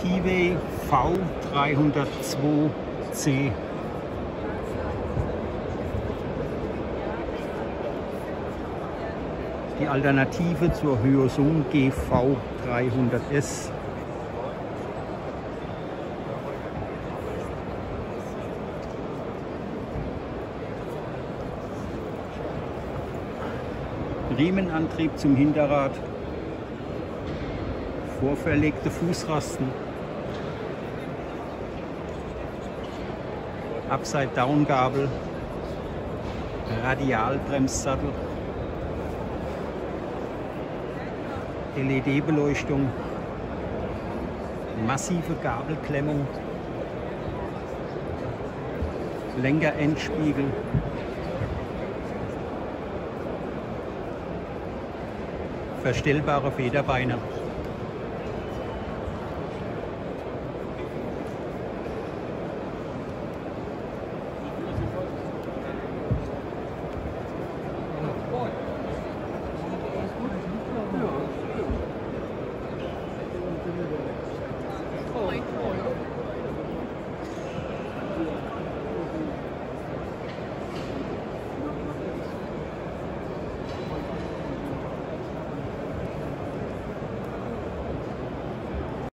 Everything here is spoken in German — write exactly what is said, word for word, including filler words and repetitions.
T-Way V dreihundertzwei C. Die Alternative zur Hyosung G V dreihundert S. Riemenantrieb zum Hinterrad, vorverlegte Fußrasten, Upside-Down-Gabel, Radialbremssattel, L E D-Beleuchtung, massive Gabelklemmung, Lenkerendspiegel, verstellbare Federbeine.